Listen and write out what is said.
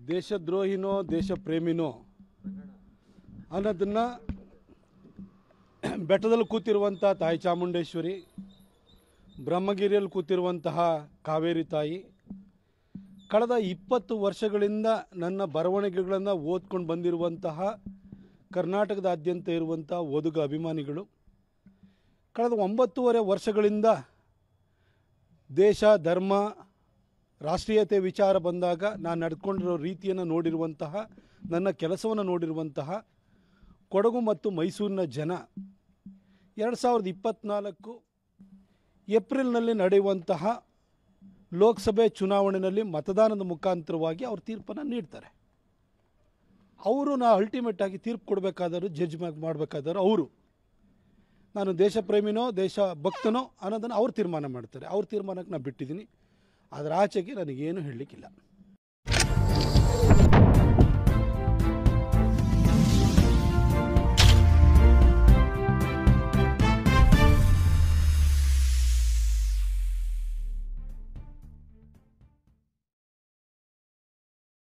ದೇಶದ್ರೋಹಿನೋ ದೇಶ ಪ್ರೇಮಿನೋ ಅನ್ನೋದನ್ನು ಬೆಟ್ಟದಲ್ಲಿ ಕೂತಿರುವಂಥ ತಾಯಿ ಚಾಮುಂಡೇಶ್ವರಿ, ಬ್ರಹ್ಮಗಿರಿಯಲ್ಲಿ ಕೂತಿರುವಂತಹ ಕಾವೇರಿ ತಾಯಿ ಕಳೆದ 20 ವರ್ಷಗಳಿಂದ ನನ್ನ ಬರವಣಿಗೆಗಳನ್ನು ಓದ್ಕೊಂಡು ಬಂದಿರುವಂತಹ ಕರ್ನಾಟಕದಾದ್ಯಂತ ಇರುವಂಥ ಓದುಗ ಅಭಿಮಾನಿಗಳು ಕಳೆದ 9.5 ವರ್ಷಗಳಿಂದ ದೇಶ ಧರ್ಮ ರಾಷ್ಟ್ರೀಯತೆ ವಿಚಾರ ಬಂದಾಗ ನಾನು ನಡೆದುಕೊಂಡಿರೋ ರೀತಿಯನ್ನು ನೋಡಿರುವಂತಹ, ನನ್ನ ಕೆಲಸವನ್ನು ನೋಡಿರುವಂತಹ ಕೊಡಗು ಮತ್ತು ಮೈಸೂರಿನ ಜನ 2024 ಏಪ್ರಿಲ್ನಲ್ಲಿ ನಡೆಯುವಂತಹ ಲೋಕಸಭೆ ಚುನಾವಣೆಯಲ್ಲಿ ಮತದಾನದ ಮುಖಾಂತರವಾಗಿ ಅವ್ರ ತೀರ್ಪನ್ನು ನೀಡ್ತಾರೆ. ಅವರು ಅಲ್ಟಿಮೇಟ್ ಆಗಿ ತೀರ್ಪು ಕೊಡಬೇಕಾದರೂ, ಜಡ್ಜ್ ಮಾಡಬೇಕಾದರೂ ಅವರು. ನಾನು ದೇಶ ಪ್ರೇಮಿನೋ ದೇಶ ಭಕ್ತನೋ ಅನ್ನೋದನ್ನು ಅವ್ರು ತೀರ್ಮಾನ ಮಾಡ್ತಾರೆ. ಅವ್ರ ತೀರ್ಮಾನಕ್ಕೆ ನಾನು ಬಿಟ್ಟಿದ್ದೀನಿ. ಅದರ ಆಚೆಗೆ ನನಗೇನು ಹೇಳಲಿಕ್ಕಿಲ್ಲ.